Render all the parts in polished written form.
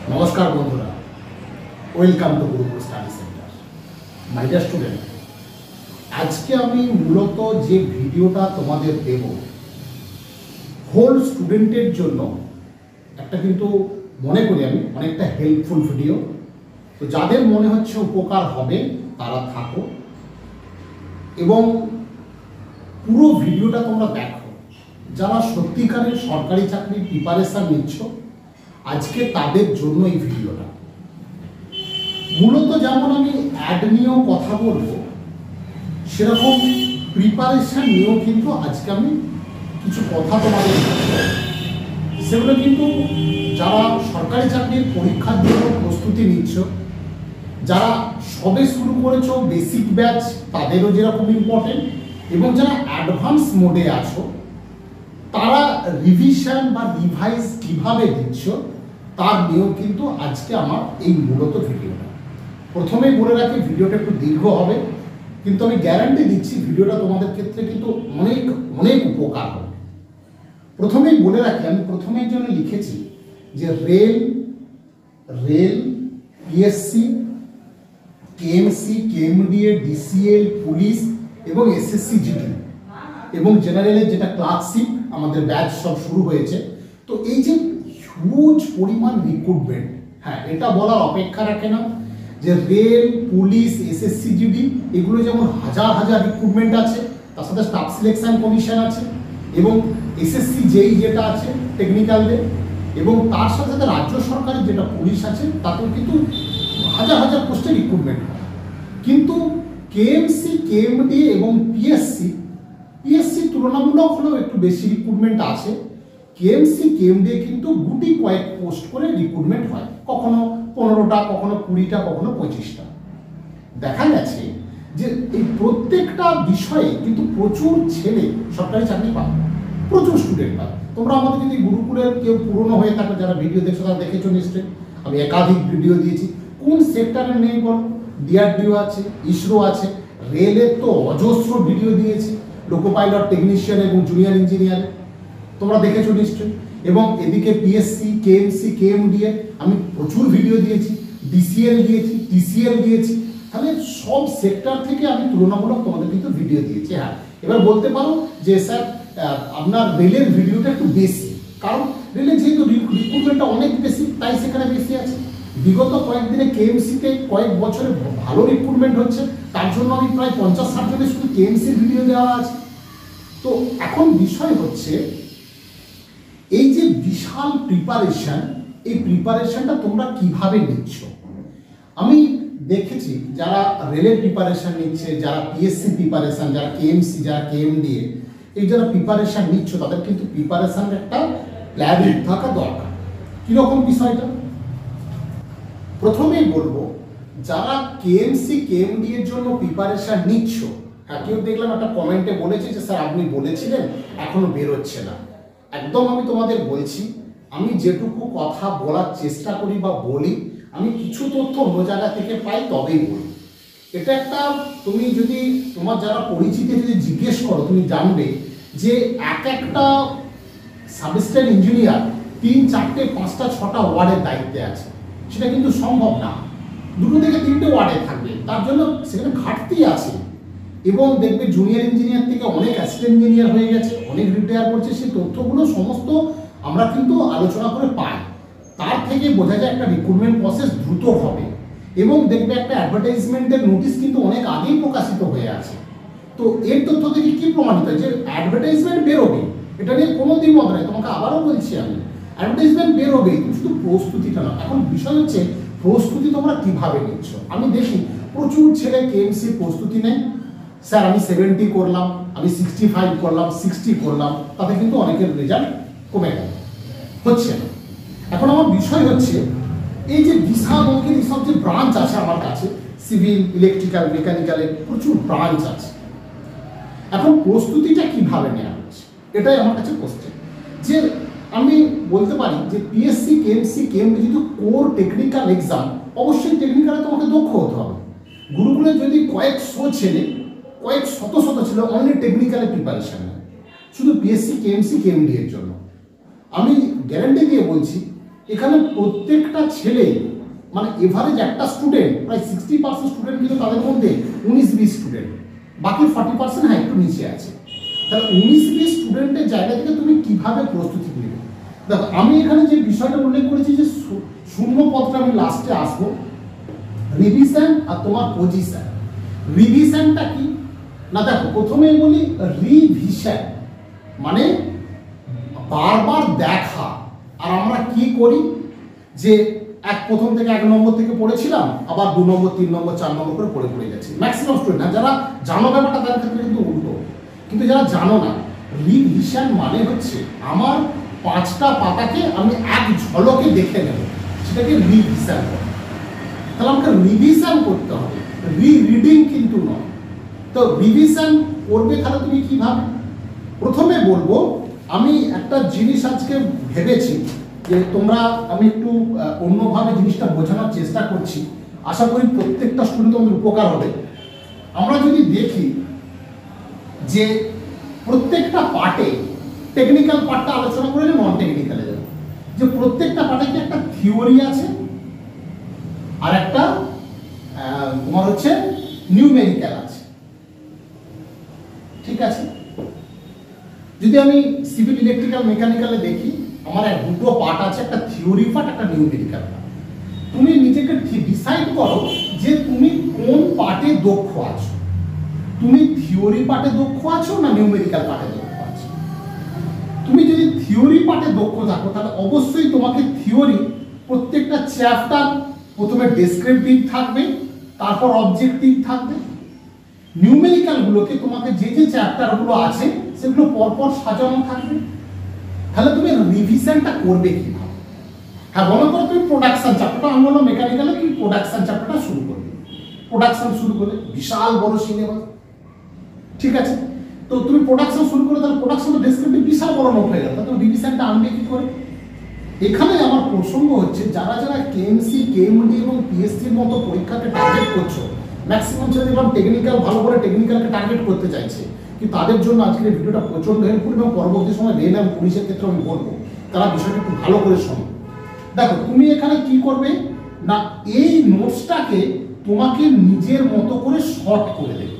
নমস্কার বন্ধুরা, welcome to Gurukul study centre. My dear student, আজকে আমি মূলত যে ভিডিওটা তোমাদের দেব হোল স্টুডেন্টের জন্য একটা কিন্তু মনে করি আমি অনেকটা হেল্পফুল ভিডিও। তো যাদের মনে হচ্ছে উপকার হবে তারা থাকো এবং পুরো ভিডিওটা তোমরা দেখো। যারা সত্যিকারের সরকারি চাকরির প্রিপারেশন নিচ্ছ আজকে তাদের জন্য এই ভিডিওটা। মূলত যেমন আমি অ্যাড নিয়েও কথা বলবো, সেরকম প্রিপারেশন নিয়েও কিন্তু আজকে আমি কিছু কথা তোমাদের বলবো। সেগুলো কিন্তু যারা সরকারি চাকরির পরীক্ষার জন্য প্রস্তুতি নিচ্ছ, যারা সবে শুরু করেছো বেসিক ব্যাচ তাদেরও যেরকম ইম্পর্টেন্ট, এবং যারা অ্যাডভান্স মোডে আছো তারা রিভিশন বা রিভাইজ কিভাবে দিচ্ছ তার নিয়েও কিন্তু আজকে আমার এই মূলত ভিডিওটা। প্রথমেই বলে রাখি ভিডিওটা একটু দীর্ঘ হবে, কিন্তু আমি গ্যারান্টি দিচ্ছি ভিডিওটা তোমাদের ক্ষেত্রে কিন্তু অনেক অনেক উপকার হবে। প্রথমেই বলে রাখি, আমি প্রথমের জন্য লিখেছি যে rail PSC, KMC, KMDA, DCL, police এবং এসএসসি জিডি এবং জেনারেলের যেটা ক্লার্কশিপ আমাদের ব্যাচ সব শুরু হয়েছে। তো এই যে হিউজ পরিমাণ রিক্রুটমেন্ট, হ্যাঁ এটা বলার অপেক্ষা রাখে না যে রেল, পুলিশ, এসএসসি জিডি এগুলো যেমন হাজার হাজার রিক্রুটমেন্ট আছে, তার সাথে স্টাফ সিলেকশন কমিশন আছে এবং এসএসসি যেই যেটা আছে টেকনিক্যালদের, এবং তার সাথে সাথে রাজ্য সরকারের যেটা পুলিশ আছে তাতেও কিন্তু হাজার হাজার পোস্টে রিক্রুটমেন্ট হয়। কিন্তু কেএমসি, কেএমডি এবং পিএসসি তুলনামূলক হলেও একটু বেশি রিক্রুটমেন্ট আছে। কেএমসি, কেএমডি কিন্তু গুটি কয়েক পোস্ট করে রিক্রুটমেন্ট হয়, কখনো 15টা, কখনো 20টা, কখনো 25টা। দেখা গেছে যে এই প্রত্যেকটা বিষয়ে কিন্তু প্রচুর ছেলে সরকারি চাকরি পায়, প্রচুর স্টুডেন্ট পায়। তোমরা আমাদের যদি গুরুকুলের কেউ পুরনো হয়ে থাকো, যারা ভিডিও দেখছো তারা দেখেছো নিশ্চয়ই, আমি একাধিক ভিডিও দিয়েছি। কোন সেক্টরে নেই বল? ডিআরডিও আছে, ইসরো আছে, রেলের তো অজস্র ভিডিও দিয়েছি, লোকো পাইলট, টেকনিশিয়ান এবং জুনিয়র ইঞ্জিনিয়ার তোমরা দেখেছো নিশ্চয়ই। এবং এদিকে পিএসসি, কেএমসি, কেএমডিএ আমি প্রচুর ভিডিও দিয়েছি, ডিসিএল দিয়েছি, টিসিএল দিয়েছি। তাহলে সব সেক্টর থেকে আমি তুলনামূলক তোমাদের কিন্তু ভিডিও দিয়েছি। হ্যাঁ, এবার বলতে পারো যে স্যার আপনার রেলের ভিডিওটা একটু বেশি, কারণ রেলের যেহেতু রিক্রুটমেন্টটা অনেক বেশি তাই সেখানে বেশি আছে। বিগত কয়েকদিনে কেএমসিতে কয়েক বছরে ভালো রিক্রুটমেন্ট হচ্ছে, তার জন্য আমি প্রায় 50-60 জনের শুধু কেএমসির ভিডিও দেওয়া আছে। তো এখন বিষয় হচ্ছে এই যে বিশাল প্রিপারেশন, এই প্রিপারেশনটা তোমরা কিভাবে নিচ্ছ। আমি দেখেছি যারা রেলের প্রিপারেশন নিচ্ছে, যারা পিএসসি প্রিপারেশন, যারা কেএমসি, যারা কেএমডিএ, এই যারা প্রিপারেশন নিচ্ছ তাদের কিন্তু প্রিপারেশনের একটা প্ল্যান থাকা দরকার। কীরকম বিষয়টা প্রথমেই বলবো, যারা কেএমসি, কেএমডি এর জন্য প্রিপারেশন নিচ্ছ, হ্যাঁ কেউ দেখলাম একটা কমেন্টে বলেছে যে স্যার আপনি বলেছিলেন এখনো বেরোচ্ছে না। একদম আমি তোমাদের বলছি, আমি যেটুকু কথা বলার চেষ্টা করি বা বলি, আমি কিছু তথ্য অন্য জায়গা থেকে পাই তবেই বলি। এটা একটা তুমি যদি তোমার যারা পরিচিতি যদি জিজ্ঞেস করো, তুমি জানবে যে এক একটা সাবস্টেন্ট ইঞ্জিনিয়ার 3, 4, 5, 6টা ওয়ার্ডের দায়িত্বে আছে। সেটা কিন্তু সম্ভব না, 2 থেকে 3টে ওয়ার্ডে থাকবে, তার জন্য সেখানে ঘাটতি আছে। এবং দেখবে জুনিয়র ইঞ্জিনিয়ার থেকে অনেক অ্যাসিস্ট্যান্ট ইঞ্জিনিয়ার হয়ে গেছে, অনেক রিটায়ার করছে। সেই তথ্যগুলো সমস্ত আমরা কিন্তু আলোচনা করে পাই। তার থেকে বোঝা যায় একটা রিক্রুটমেন্ট প্রসেস দ্রুত হবে। এবং দেখবে একটা অ্যাডভার্টাইজমেন্টের নোটিশ কিন্তু অনেক আগেই প্রকাশিত হয়ে আছে। তো এর তথ্য থেকে কি প্রমাণিত হয় যে অ্যাডভার্টাইজমেন্ট বেরোবে, এটা নিয়ে কোনো দ্বিমত নেই। তোমাকে আবারও বলছি, আমি অ্যাডভার্টাইজমেন্ট বেরোবে, শুধু প্রস্তুতিটা না। এখন বিষয় হচ্ছে প্রস্তুতি তোমরা কিভাবে নিচ্ছ। আমি দেখি প্রচুর ছেলে কেএমসি প্রস্তুতি নেই, স্যার আমি 70 করলাম, আমি 65 করলাম, 60 করলাম, তাতে কিন্তু অনেকের রেজাল্ট কমে গেল, হচ্ছে না। এখন আমার বিষয় হচ্ছে এই যে বিশাল অঙ্কের এইসব যে ব্রাঞ্চ আছে আমার কাছে, সিভিল, ইলেকট্রিক্যাল, মেকানিক্যালের প্রচুর ব্রাঞ্চ আছে। এখন প্রস্তুতিটা কিভাবে নেওয়া হচ্ছে, এটাই আমার কাছে কোশ্চেন। যে আমি বলতে পারি যে পিএসসি, কেএমসি, কেএমডি যেহেতু কোর টেকনিক্যাল এক্সাম, অবশ্যই টেকনিক্যালে তোমাকে দক্ষ হতে হবে। গুরুকুলে যদি কয়েকশো ছেলে, কয়েক শত ছেলে অনলি টেকনিক্যালে প্রিপারেশন নেয় শুধু পিএসসি, কেএমসি, কেএমডি এর জন্য, আমি গ্যারান্টি দিয়ে বলছি এখানে প্রত্যেকটা ছেলে মানে এভারেজ একটা স্টুডেন্ট প্রায় 60% স্টুডেন্ট কিন্তু তাদের মধ্যে 19-20 স্টুডেন্ট, বাকি 40% হ্যাঁ একটু নিচে আছে। তাহলে 19-20 স্টুডেন্টের জায়গা থেকে তুমি কিভাবে প্রস্তুতি নেবে? দেখো আমি এখানে যে বিষয়টা উল্লেখ করেছি যে শূন্য পদটা আমি লাস্টে আসবো, রিভিশন আর তোমার পজিশন। রিভিশনটা কি না, দেখো প্রথমেই বলি রিভিশন মানে বারবার দেখা। আর আমরা কি করি যে প্রথম থেকে 1 নম্বর থেকে পড়েছিলাম, আবার 2 নম্বর 3 নম্বর 4 নম্বর করে পড়ে পড়ে যাচ্ছি ম্যাক্সিমাম স্টুডেন্ট। আর যারা জানো ব্যাপারটা তাদের ক্ষেত্রে কিন্তু উল্টো, কিন্তু যারা জানো না, রিভিশন মানে হচ্ছে আমার 5টা পাতাকে আমি এক ঝলকে দেখে নেব, সেটাকে রিভিশন বলে। তাহলে আমাকে রিভিশন করতে হবে, রিডিং কিন্তু নয়। তো রিভিশন করবে তাহলে তুমি কিভাবে? প্রথমে বলবো আমি একটা জিনিস আজকে ভেবেছি যে তোমরা, আমি একটু অন্যভাবে জিনিসটা বোঝানোর চেষ্টা করছি, আশা করি প্রত্যেকটা স্টুডেন্ট তোমাদের উপকার হবে। আমরা যদি দেখি যে প্রত্যেকটা পার্টে, টেকনিক্যাল পার্টটা আলোচনা করে নন টেকনিক্যালে যাবে, যে প্রত্যেকটা পার্টে কি একটা থিওরি আছে আর একটা তোমার হচ্ছে নিউমেরিক্যাল আছে, ঠিক আছে? যদি আমি সিভিল ইলেকট্রিক্যাল মেকানিক্যালে দেখি, আমার দুটো পার্ট আছে, একটা থিওরি পার্ট একটা নিউমেরিক্যাল পার্ট। তুমি নিজেকে ডিসাইড করো যে তুমি কোন পার্টে দক্ষ আছো, তুমি থিওরি পার্টে দক্ষ আছো না নিউমেরিক্যাল পার্টে দক্ষ আছো। তুমি যদি থিওরি পার্টে দক্ষ থাকো তাহলে অবশ্যই তোমাকে থিওরি প্রত্যেকটা চ্যাপ্টার প্রথমে ডেসক্রিপটিভ থাকবে, তারপর অবজেক্টিভ থাকবে। নিউমেরিক্যাল গুলোকে তোমাকে যে যে চ্যাপ্টারগুলো আছে সেগুলো পরপর সাজানো থাকবে। তাহলে তুমি রিভিশনটা করবে কিভাবে? হ্যাঁ, মনে করো তুমি প্রোডাকশন চ্যাপ্টারটা, আমি বললাম মেকানিক্যালে তুমি প্রোডাকশন চ্যাপ্টারটা শুরু করবে। প্রোডাকশন শুরু করলে বিশাল বড় সিলেবাস, ঠিক আছে? তো তুমি প্রোডাকশন শুরু করে, তাহলে প্রোডাকশন ডেসক্রিপটিভ বিশাল বড় নোট হয়ে গেল, তাহলে রিভিশনটা আনবে কি করে? এখানে আমার প্রসঙ্গ হচ্ছে যারা যারা কেএমসি, কেএমডি এবং পিএসসির মতো পরীক্ষাকে টার্গেট করছো, ম্যাক্সিমাম ছেলে দেখলাম টেকনিক্যাল ভালো করে টেকনিক্যালকে টার্গেট করতে চাইছে, কিন্তু তাদের জন্য আজকের এই ভিডিওটা প্রচন্ড হেল্পফুল। এবং পরবর্তী সময় রেল এবং পুলিশের ক্ষেত্রে আমি বলবো তারা বিষয়টা একটু ভালো করে শোনো। দেখো তুমি এখানে কি করবে না, এই নোটসটাকে তোমাকে নিজের মতো করে শর্ট করে দেবে,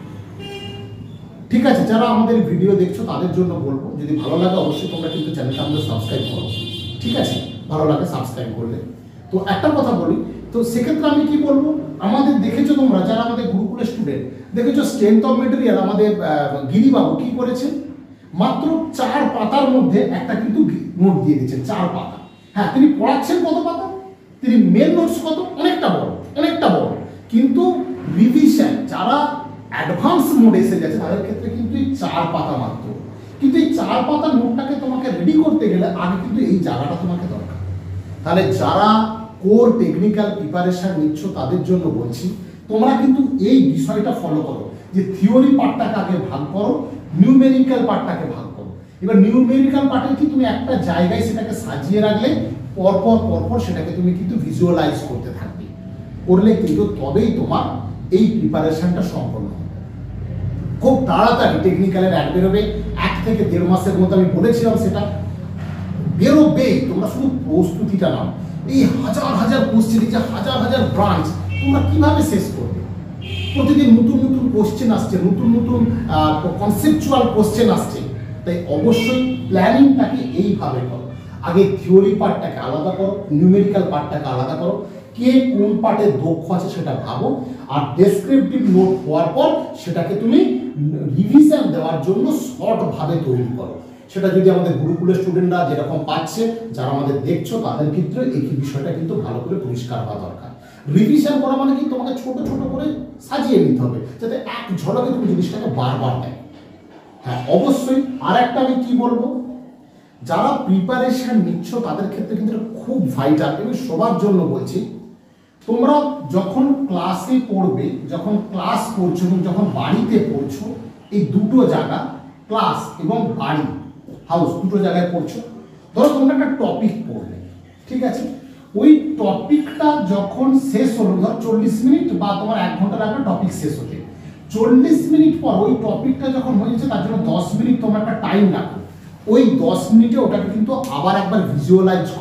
ঠিক আছে? যারা আমাদের ভিডিও দেখছো তাদের জন্য বলবো, যদি ভালো লাগে অবশ্যই তোমরা কিন্তু চ্যানেলটা আমাদের সাবস্ক্রাইব করো, ঠিক আছে? ভালো লাগে সাবস্ক্রাইব করলে। তো একটা কথা বলি, তো সেক্ষেত্রে আমি কি বলবো, আমাদের দেখেছো তোমরা যারা আমাদের গুরুকুলের স্টুডেন্ট, দেখেছো স্ট্রেংথ অফ মেটেরিয়াল আমাদের গিরিবাবু কি করেছে, মাত্র 4 পাতার মধ্যে একটা কিন্তু নোট দিয়ে দিয়েছেন, 4 পাতা। হ্যাঁ, তিনি পড়াচ্ছেন কত পাতা, তিনি মেন নোটস কত, অনেকটা বড়, অনেকটা বড়, কিন্তু রিভিশন যারা অ্যাডভান্স মোড এসে গেছে তাদের ক্ষেত্রে কিন্তু এই 4 পাতা মাত্র। কিন্তু এই 4 পাতার নোটটাকে তোমাকে রেডি করতে গেলে আগে কিন্তু এই জায়গাটা তোমাকে দরকার। তাহলে যারা কোর টেকনিক্যাল প্রিপারেশন নিচ্ছ তাদের জন্য বলছি, তোমরা কিন্তু এই বিষয়টা ফলো করো যে থিওরি পার্টটাকে আগে ভাগ করো, নিউমেরিক্যাল পার্টটাকে ভাগ করো। এবার নিউমেরিক্যাল পার্টে কি তুমি একটা জায়গায় সেটাকে সাজিয়ে রাখলে পরপর পরপর সেটাকে তুমি কিন্তু ভিজুয়ালাইজ করতে থাকবে, করলে কিন্তু তবেই তোমার এই প্রিপারেশনটা সম্পন্ন হবে। খুব তাড়াতাড়ি টেকনিক্যালের অ্যাড বেরোবে, 1 থেকে 1.5 মাসের মধ্যে আমি বলেছিলাম সেটা বেরোবে। তোমরা শুধু প্রস্তুতিটা নাও, এই হাজার হাজার কোশ্চেন, এই যে হাজার হাজার ব্রাঞ্চ তোমরা কিভাবে শেষ করবে? প্রতিদিন নতুন নতুন কোশ্চেন আসছে, নতুন নতুন কনসেপচুয়াল কোশ্চেন আসছে। তাই অবশ্যই প্ল্যানিংটাকে এইভাবে করো, আগে থিওরি পার্টটাকে আলাদা করো, নিউমেরিক্যাল পার্টটাকে আলাদা করো, কে কোন পার্টে দক্ষ আছে সেটা ভাবো, আর ডেসক্রিপটিভ নোট হওয়ার পর সেটাকে তুমি রিভিশন দেওয়ার জন্য শর্টভাবে তৈরি করো। সেটা যদি আমাদের গুরুকুলের স্টুডেন্টরা যেরকম পাচ্ছে, যারা আমাদের দেখছো তাদের ক্ষেত্রে এই বিষয়টা কিন্তু ভালো করে পরিষ্কার হওয়া দরকার। রিভিশন করা মানে কি তোমাকে ছোট ছোট করে সাজিয়ে নিতে হবে, যাতে এক ঝলকে তুমি জিনিসটাকে বারবার দেয়। হ্যাঁ, অবশ্যই আর একটা আমি কি বলবো, যারা প্রিপারেশন নিচ্ছ তাদের ক্ষেত্রে কিন্তু খুব ভাইটাল, আমি সবার জন্য বলছি, তোমরা যখন ক্লাসে পড়বে, যখন ক্লাস করছো এবং যখন বাড়িতে পড়ছো, এই দুটো জায়গা ক্লাস এবং বাড়ি হাউস দুটো জায়গায় পড়ছো, ধরো তোমরা একটা টপিক পড়লে, ঠিক আছে? ওই টপিকটা যখন শেষ হলো, ধর 40 মিনিট বা তোমার 1 ঘন্টা লাগবে টপিক শেষ হতে, 40 মিনিট পর ওই টপিকটা যখন হয়েছে তার জন্য 10 মিনিট তোমরা একটা টাইম রাখো। ওই 10 মিনিটে ওটাকে কিন্তু আবার একবার ভিজুয়ালাইজ করো,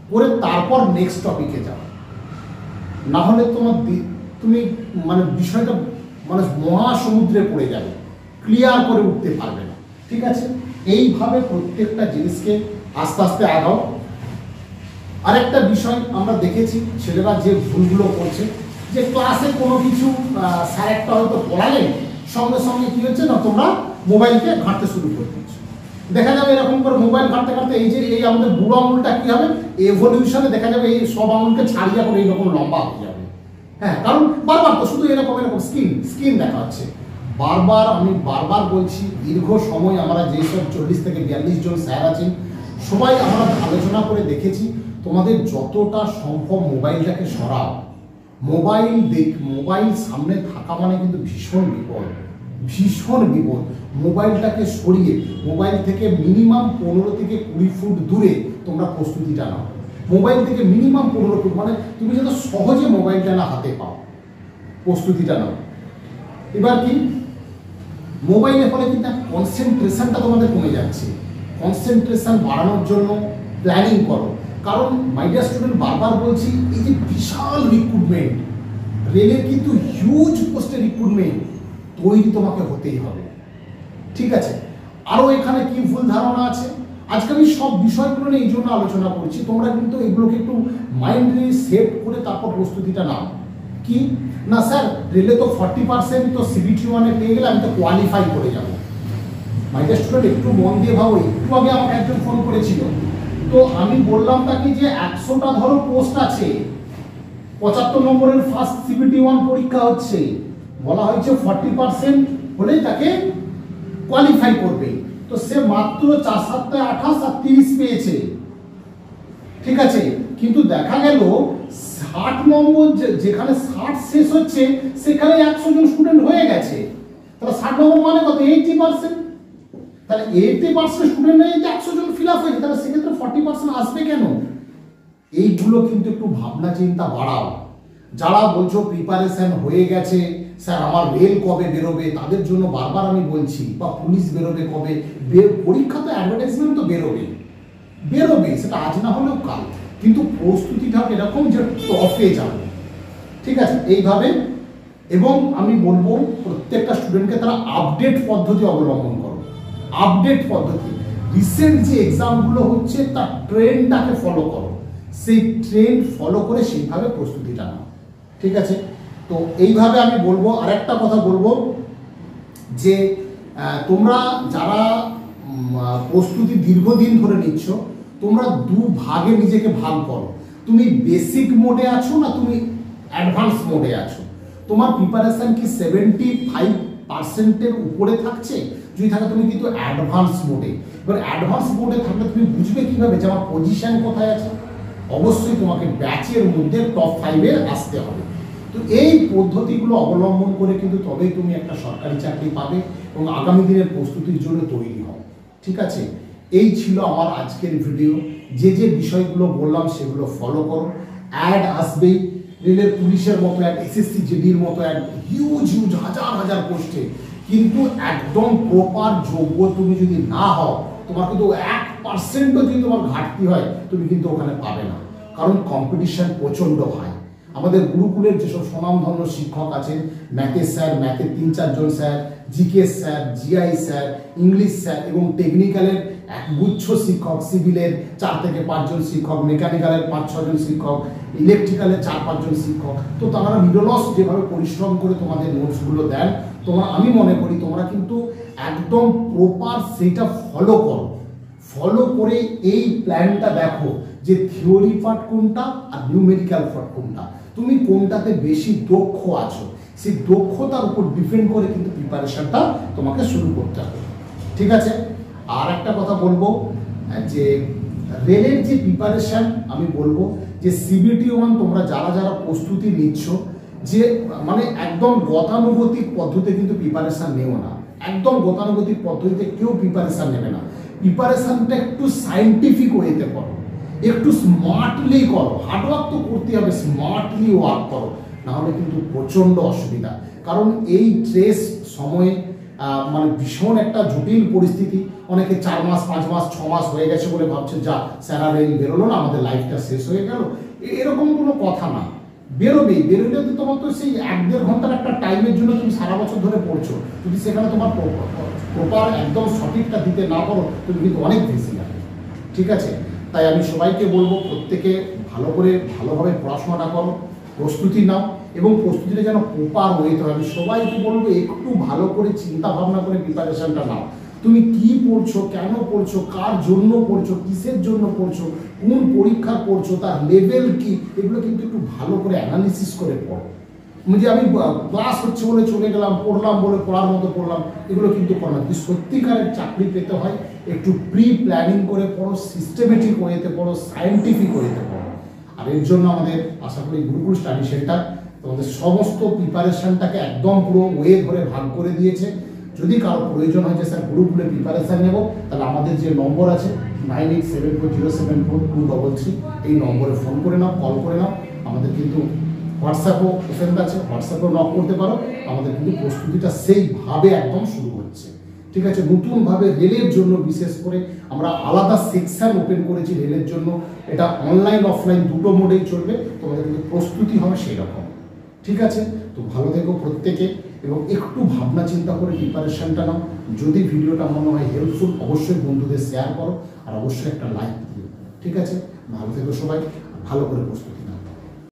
করে তারপর নেক্সট টপিকে যাও, না হলে তুমি মানে বিষয়টা মানে মহাসমুদ্রে পড়ে যাবে, ক্লিয়ার করে উঠতে পারবে না। ঠিক আছে, এইভাবে প্রত্যেকটা জিনিসকে আস্তে আস্তে আগাও। আরেকটা বিষয় আমরা দেখেছি ছেলেরা যে ভুলগুলো করছে, যে ক্লাসে কোনো কিছু স্যার একটা হয়তো পড়ালেন, সঙ্গে সঙ্গে কি হচ্ছে না, তোমরা মোবাইলকে ঘাঁটতে শুরু করে দিচ্ছ। দেখা যাবে এরকম করে মোবাইল ঘাঁটতে ঘাঁটতে এই আমাদের বুড়ো আঙুলটা কি হবে, এভলিউশনে দেখা যাবে এই সব আঙুলকে ছাড়িয়ে করে এইরকম লম্বা হয়ে যাবে। হ্যাঁ, কারণ বারবার তো শুধু এরকম স্ক্রিন দেখা হচ্ছে। আমি বারবার বলছি, দীর্ঘ সময় আমরা যেসব 40 থেকে 42 জন স্যার আছেন, সবাই আমরা আলোচনা করে দেখেছি, তোমাদের যতটা সম্ভব মোবাইলটাকে সরাও। মোবাইল সামনে থাকা মানে কিন্তু ভীষণ বিপদ। মোবাইলটাকে সরিয়ে মোবাইল থেকে মিনিমাম 15 থেকে 20 ফুট দূরে তোমরা প্রস্তুতিটা নাও। মোবাইল থেকে মিনিমাম 15 ফুট, মানে তুমি যেন সহজে মোবাইলটা না হাতে পাও, প্রস্তুতিটা নাও। এবার কি, মোবাইলের ফলে কিন্তু কনসেন্ট্রেশনটা তোমাদের কমে যাচ্ছে। কনসেন্ট্রেশন বাড়ানোর জন্য প্ল্যানিং করো। কারণ মাই ডিয়ার স্টুডেন্ট, বারবার বলছি, এই যে বিশাল রিক্রুটমেন্ট, রেলের কিন্তু হিউজ পোস্টে রিক্রুটমেন্ট, তৈরি তোমাকে হতেই হবে। ঠিক আছে, আরও এখানে কি ভুল ধারণা আছে, আজকে আমি সব বিষয়গুলো নিয়ে এই জন্য আলোচনা করছি, তোমরা কিন্তু এগুলোকে একটু মাইন্ডে সেট করে তারপর প্রস্তুতিটা নাও। কি না স্যার, রেলে তো 40% তো CBT 1-এ পেয়ে গেলে আমি তো কোয়ালিফাই করে যাব। মাই ডিয়ার স্টুডেন্ট, একটু মন দিয়ে ভাবো। একটু আগে আমাকে একজন ফোন করেছিল, তো আমি বললাম তাকে যে 100টা ধরো পোস্ট আছে, 75 নম্বরের ফার্স্ট CBT 1 পরীক্ষা হচ্ছে, বলা হয়েছে 40% হলেই তাকে কোয়ালিফাই করবে। তো সে মাত্র 4-7 28 আর 30 পেয়েছে। ঠিক আছে, কিন্তু দেখা গেল 60 নম্বর যেখানে 60 শেষ হচ্ছে সেখানে 100 জন স্টুডেন্ট হয়ে গেছে। তাহলে 60 নম্বর মানে কত, 80%। তাহলে 80% স্টুডেন্ট হয়ে 100 জন ফিল আপ হয়েছে, তাহলে সেক্ষেত্রে 40% আসবে কেন? এইগুলো কিন্তু একটু ভাবনা চিন্তা বাড়াও। যারা বলছো প্রিপারেশন হয়ে গেছে, স্যার আমার রেল কবে বেরোবে, তাদের জন্য বারবার আমি বলছি, বা পুলিশ বেরোবে কবে, পরীক্ষা তো অ্যাডভার্টাইজমেন্ট তো বেরোবে, সেটা আজ না হলেও কাল, কিন্তু প্রস্তুতিটা এরকম যে টপে যাবে। ঠিক আছে, এইভাবে। এবং আমি বলবো প্রত্যেকটা স্টুডেন্টকে তারা আপডেট পদ্ধতি অবলম্বন করো। আপডেট পদ্ধতি, রিসেন্ট যে এক্সামগুলো হচ্ছে তার ট্রেন্ডটাকে ফলো করো, সেই ট্রেন্ড ফলো করে সেইভাবে প্রস্তুতিটা নাও। ঠিক আছে, তো এইভাবে আমি বলবো। আরেকটা কথা বলবো যে তোমরা যারা প্রস্তুতি দীর্ঘদিন ধরে নিচ্ছ, তোমরা ভাগে নিজেকে ভাগ করো। তুমি বেসিক মোডে আছো না তুমি অ্যাডভান্স মোডে আছো? তোমার প্রিপারেশন কি 75%-এর উপরে থাকছে? যদি থাকে তুমি কিন্তু অ্যাডভান্স মোডে। এবার অ্যাডভান্স মোডে থাকলে তুমি বুঝবে কিভাবে যে আমার পজিশন কোথায় আছে? অবশ্যই তোমাকে ব্যাচের মধ্যে টপ 5-এ আসতে হবে। তো এই পদ্ধতিগুলো অবলম্বন করে কিন্তু তবেই তুমি একটা সরকারি চাকরি পাবে এবং আগামী দিনের প্রস্তুতির জন্য তৈরি হও। ঠিক আছে, এই ছিল আমার আজকের ভিডিও। যে বিষয়গুলো বললাম সেগুলো ফলো করো। অ্যাড আসবেই, রেলের পুলিশের মতো অ্যাড, SSC GDর মতো অ্যাড, হিউজ হাজার পোস্টে, কিন্তু একদম প্রপার যোগ্য তুমি যদি না হও, তোমার কিন্তু 1%ও যদি তোমার ঘাটতি হয়, তুমি কিন্তু ওখানে পাবে না। কারণ কম্পিটিশন প্রচণ্ড হয়। আমাদের গুরুকুলের যেসব স্বনামধন্য শিক্ষক আছেন, ম্যাথের স্যার, ম্যাথের 3-4 জন sir, GK sir, GI sir, English sir এবং টেকনিক্যালের একগুচ্ছ শিক্ষক, সিভিলের 4 থেকে 5 জন শিক্ষক, মেকানিক্যালের 5-6 জন শিক্ষক, ইলেকট্রিক্যালের 4-5 জন শিক্ষক। তো তারা নিরলস যেভাবে পরিশ্রম করে তোমাদের নোটসগুলো দেন, আমি মনে করি তোমরা কিন্তু একদম প্রপার সেইটা ফলো করে এই প্ল্যানটা দেখো যে থিওরি পার্ট কোনটা আর নিউমেরিক্যাল পার্ট কোনটা, তুমি কোনটাতে বেশি দক্ষ আছো, সেই দক্ষতার উপর ডিপেন্ড করে কিন্তু প্রিপারেশনটা তোমাকে শুরু করতে হবে। ঠিক আছে, আর একটা কথা বলবো যে রেলের যে প্রিপারেশন, আমি বলবো যে CBT 1 তোমরা যারা প্রস্তুতি নিচ্ছ, যে মানে একদম গতানুগতিক পদ্ধতিতে কিন্তু প্রিপারেশন নেও না। একদম গতানুগতিক পদ্ধতিতে কেউ প্রিপারেশন নেবে না। প্রিপারেশনটা একটু সায়েন্টিফিক ওয়েতে করো, একটু স্মার্টলি করো। হার্ডওয়ার্ক তো করতে হবে, স্মার্টলি ওয়ার্ক করো, নাহলে কিন্তু প্রচণ্ড অসুবিধা। কারণ এই ট্রেস সময়ে মানে ভীষণ একটা জটিল পরিস্থিতি, অনেকে 4 মাস 5 মাস 6 মাস হয়ে গেছে বলে ভাবছে যা স্যারা রেল বেরোলো না, আমাদের লাইফটা শেষ হয়ে গেল। এরকম কোনো কথা না, বেরোবেই। বেরোলে তো তোমার তো সেই 1-1.5 ঘন্টার একটা টাইমের জন্য তুমি সারা বছর ধরে পড়ছো, যদি সেখানে তোমার প্রপার একদম সঠিকটা দিতে না পারো তুমি কিন্তু অনেক বেশি লাগে। ঠিক আছে, তাই আমি সবাইকে বলবো প্রত্যেকে ভালোভাবে পড়াশোনাটা করো, প্রস্তুতি নাও, এবং প্রস্তুতিটা যেন প্রপার ওয়েতে হয়। আমি সবাইকে বলবো একটু ভালো করে চিন্তা ভাবনা করে প্রিপারেশনটা নাও। তুমি কি পড়ছো, কেন পড়ছো, কার জন্য পড়ছো, কিসের জন্য পড়ছো, কোন পরীক্ষা পড়ছো, তার লেভেল কি, এগুলো কিন্তু একটু ভালো করে অ্যানালিসিস করে পড়ো। যে আমি ক্লাস হচ্ছে বলে চলে গেলাম, পড়লাম বলে পড়ার মতো পড়লাম, এগুলো কিন্তু করো না। যদি সত্যিকারের চাকরি পেতে হয় একটু প্রি প্ল্যানিং করে পড়ো, সিস্টেমেটিক ওয়েতে পড়ো, সায়েন্টিফিক ওয়েতে পড়ো। আর এর জন্য আমাদের আশা করি গুরুকুল স্টাডি সেন্টার তোমাদের সমস্ত প্রিপারেশনটাকে একদম পুরো ওয়ে ধরে ভাগ করে দিয়েছে। যদি কারো প্রয়োজন হয় যে স্যার গুরুকুলে প্রিপারেশান নেব, তাহলে আমাদের যে নম্বর আছে 9874074233, এই নম্বরে ফোন করে নাও, কল করে নাও। আমাদের কিন্তু হোয়াটসঅ্যাপও ওপেন আছে, হোয়াটসঅ্যাপেও নক করতে পারো। আমাদের কিন্তু প্রস্তুতিটা সেইভাবে একদম শুরু হচ্ছে। ঠিক আছে, নতুনভাবে রেলের জন্য বিশেষ করে আমরা আলাদা সেকশন ওপেন করেছি রেলের জন্য। এটা অনলাইন অফলাইন দুটো মোডেই চলবে, তোমাদের কিন্তু প্রস্তুতি হবে সেই রকম। ঠিক আছে, তো ভালো থেকো প্রত্যেকে, এবং একটু ভাবনা চিন্তা করে প্রিপারেশনটা নাও। যদি ভিডিওটা মনে হয় হেল্পফুল, অবশ্যই বন্ধুদের শেয়ার করো, আর অবশ্যই একটা লাইক দিও। ঠিক আছে, ভালো থেকো সবাই, ভালো করে প্রস্তুতি।